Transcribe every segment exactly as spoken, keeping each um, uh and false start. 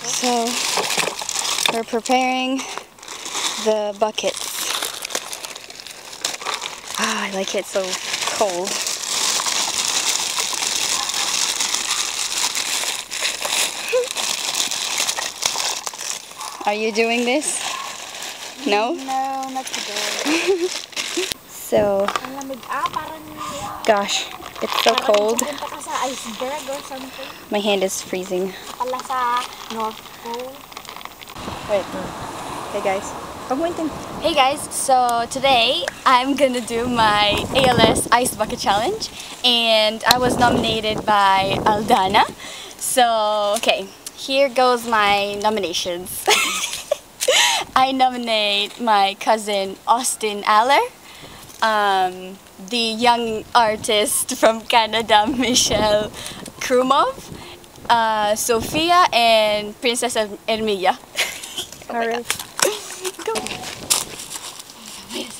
So we're preparing the buckets. Ah, I like it so cold. Are you doing this? No? No, not today. So, gosh, it's so cold. My hand is freezing. Wait. Hey guys. Hey guys, so today I'm gonna do my A L S Ice Bucket Challenge, and I was nominated by Aldana. So, okay, here goes my nominations. I nominate my cousin Austin Aller, um, the young artist from Canada, Michelle Krumov, uh, Sophia, and Princess Ermilla. Oh Alright. Go. Okay.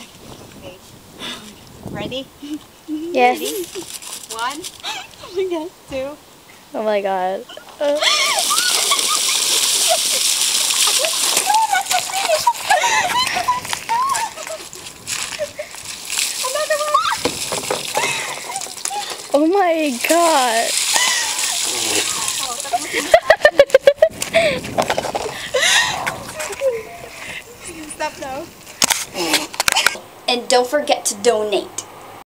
Ready? Yes. Ready? One. Oh my god. Two. Oh my god. Uh. Oh my god. Stop now. And don't forget to donate.